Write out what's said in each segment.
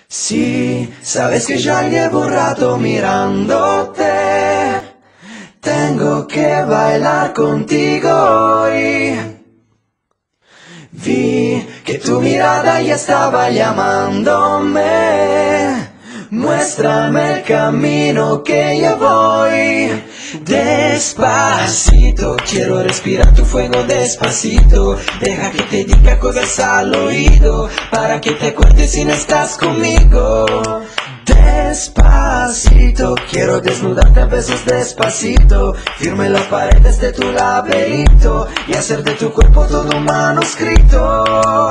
Sí, sabes que ya llevo un rato mirándote. Tengo que bailar contigo hoy. Vi que tu mirada ya estaba llamándome. Muéstrame el camino que yo voy. Despacito, quiero respirar tu fuego despacito. Deja que te diga cosas al oído, para que te acuerdes si no estás conmigo. Despacito, quiero desnudarte a besos despacito. Firme las paredes de tu laberinto y hacer de tu cuerpo todo un manuscrito.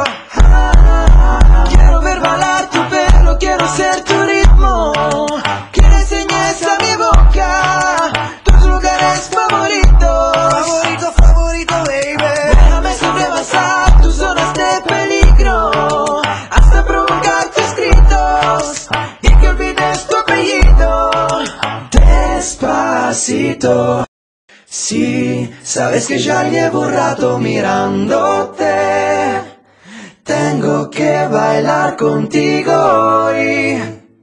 Quiero ver bailar tu pelo, quiero ser tu ritmo. Que le enseñes a mi boca tus lugares favoritos. Favorito, favorito, baby. Déjame sobrepasar tus zonas de peligro, hasta provocar tus gritos y que olvides tu apellido. Despacito. Sí, sabes que ya llevo un rato mirándote. Tengo que bailar contigo hoy.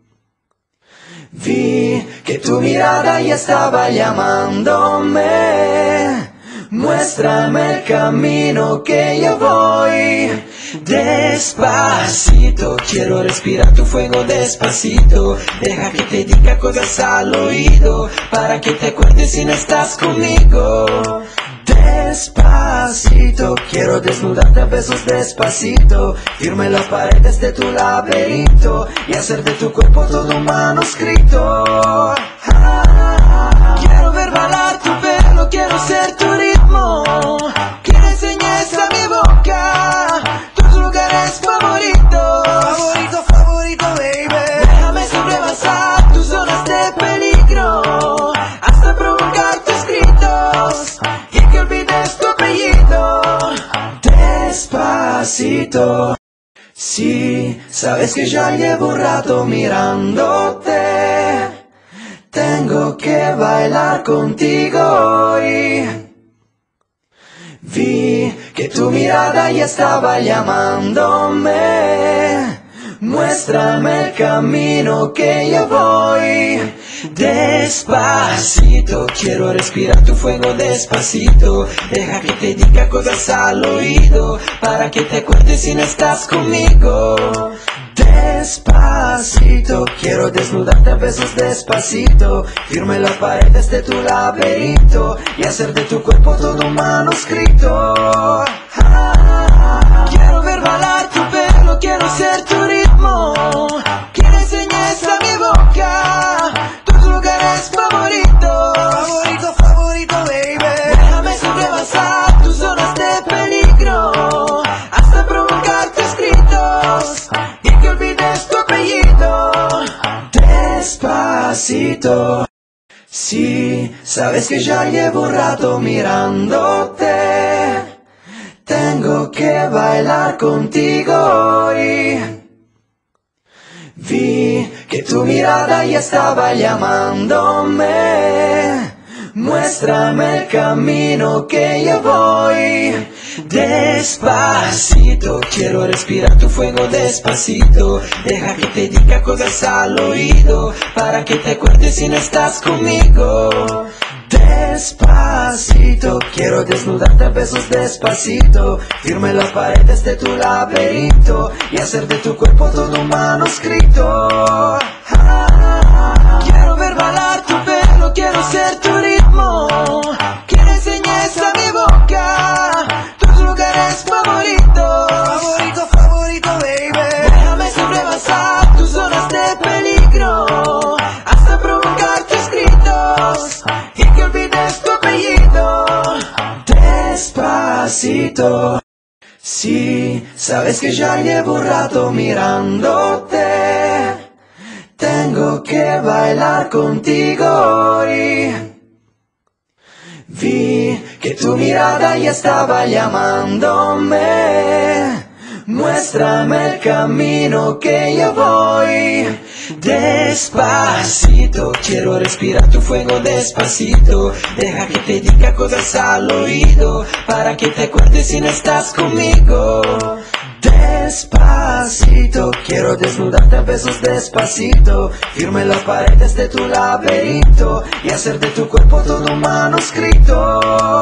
Vi que tu mirada ya estaba llamándome. Muéstrame el camino que yo voy. Despacito, quiero respirar tu fuego despacito. Deja que te diga cosas al oído, para que te acuerdes si no estás conmigo. Despacito, quiero desnudarte a besos despacito. Firme las paredes de tu laberinto y hacer de tu cuerpo todo un manuscrito. Quiero ver bailar tu pelo, quiero ser tu ritmo. Que le enseñes a mi boca tus lugares favoritos. Favorito, favorito, baby. Déjame sobrepasar tus zonas de peligro, hasta provocar tus gritos y que olvides tu apellido. Despacito. Sí, sabes que ya llevo un rato mirándote. Tengo que bailar contigo hoy. Vi que tu mirada ya estaba llamándome. Muéstrame el camino que yo voy. Despacito, quiero respirar tu fuego despacito. Deja que te diga cosas al oído, para que te acuerdes si no estás conmigo. Despacito, quiero desnudarte a besos despacito. Firme las paredes de tu laberinto y hacer de tu cuerpo todo un manuscrito. Quiero ver bailar tu pelo, quiero ser tu ritmo. Que le enseñes a mi boca tus lugares favoritos. Favorito, favorito, baby. Déjame sobrepasar tus zonas de peligro, hasta provocar tus gritos y que olvides tu apellido. Despacito. Sí, sabes que ya llevo un rato mirándote. Tengo que bailar contigo hoy. Vi que tu mirada ya estaba llamándome. Muéstrame el camino que yo voy. Despacito, quiero respirar tu fuego despacito. Deja que te diga cosas al oído, para que te acuerdes si no estás conmigo. Despacito, quiero desnudarte a besos despacito. Firme las paredes de tu laberinto y hacer de tu cuerpo todo un manuscrito. Quiero ver bailar tu pelo, quiero ser tu ritmo. Que le enseñes a mi boca tus lugares favoritos. Favorito, favorito, baby. Déjame sobrepasar tus zonas de peligro, hasta provocar tus gritos y que olvides tu apellido. Despacito. Sí, sabes que ya llevo un rato mirándote. Tengo que bailar contigo hoy. Vi que tu mirada ya estaba llamándome. Muéstrame el camino que yo voy. Despacito, quiero respirar tu fuego despacito. Deja que te diga cosas al oído, para que te acuerdes si no estás conmigo. Despacito, quiero desnudarte a besos despacito, firme las paredes de tu laberinto y hacer de tu cuerpo todo un manuscrito.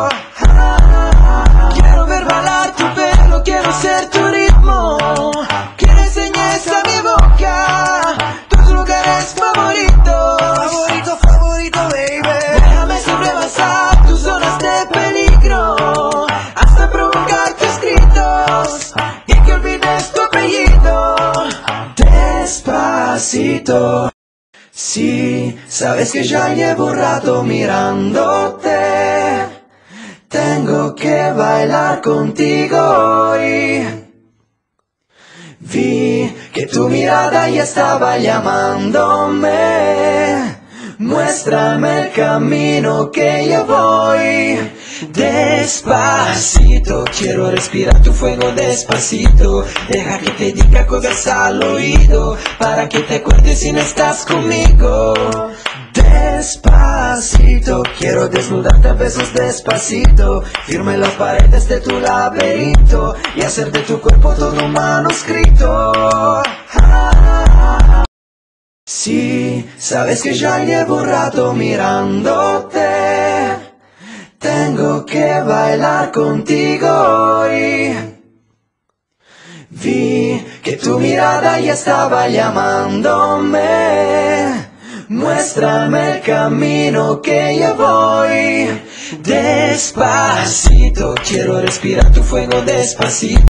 Quiero ver bailar tu pelo, quiero ser tu ritmo. Que le enseñes a mi boca tus lugares favoritos. Favorito, favorito, baby. Déjame sobrepasar tus zonas de peligro hasta provocar tus gritos y que olvides tu apellido. Despacito, si sabes que ya llevo un rato mirándote, tengo que bailar contigo hoy. Vi que tu mirada ya estaba llamándome. Muéstrame el camino que yo voy. Despacito, quiero respirar tu fuego despacito. Deja que te diga cosas al oído para que te acuerdes si no estás conmigo. Despacito, quiero desnudarte a besos despacito, firme las paredes de tu laberinto y hacer de tu cuerpo todo un manuscrito. Si sabes que ya llevo un rato mirándote, tengo que bailar contigo hoy. Vi que tu mirada ya estaba llamándome. Muéstrame el camino que yo voy. Despacito, quiero respirar tu fuego despacito.